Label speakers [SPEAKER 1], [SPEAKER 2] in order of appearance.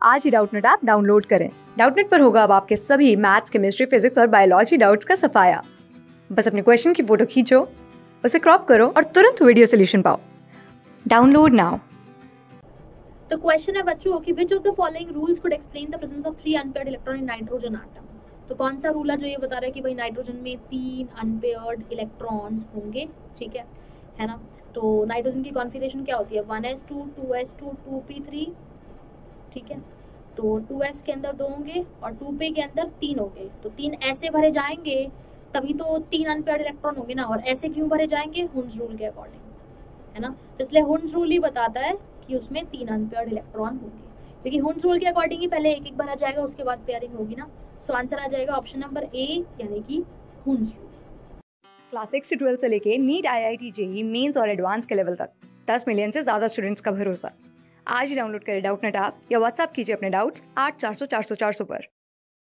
[SPEAKER 1] आज ही Doubtnut app download करें। डाउटनेट पर होगा अब आपके सभी मैथ्स, केमिस्ट्री, फिजिक्स और बायोलॉजी डाउट्स का सफाया। बस अपने क्वेश्चन की फोटो खींचो, उसे क्रॉप करो और तुरंत वीडियो सोल्यूशन पाओ। Download now.
[SPEAKER 2] तो क्वेश्चन है बच्चों कि which of the following rules could explain the presence of 3 unpaired electron in nitrogen atom. तो कौन सा रूल है जो ये बता रहा है कि भाई नाइट्रोजन में 3 अनपेयर्ड इलेक्ट्रॉन्स होंगे, ठीक है ना। तो नाइट्रोजन की कॉन्फिगरेशन क्या होती है, 1s2 2s2 2p3, ठीक है। तो 2s के अंदर 2 होंगे और 2p के अंदर 3 होंगे। तो 3 ऐसे भरे जाएंगे तभी तो 3 अनपेयर्ड इलेक्ट्रॉन होंगे ना। और ऐसे क्यों भरे जाएंगे, हुन्स रूल के अकॉर्डिंग, है ना। तो इसलिए हुन्स रूल ही बताता है कि उसमें 3 अनपेयर्ड इलेक्ट्रॉन होंगे, क्योंकि हुन्स रूल के अकॉर्डिंग ही पहले एक एक भरा जाएगा, उसके बाद पेयरिंग होगी ना। सो आंसर आ जाएगा ऑप्शन नंबर ए, यानी कि हुन्स रूल।
[SPEAKER 1] क्लास 6 से 12 से लेके नीट, IIT, जेईई मेंस और एडवांस के लेवल तक 10 मिलियन से ज्यादा स्टूडेंट्स का भरोसा। आज ही डाउनलोड करें डाउटनेट ऐप या व्हाट्सएप कीजिए अपने डाउट्स 8400 400 400 पर।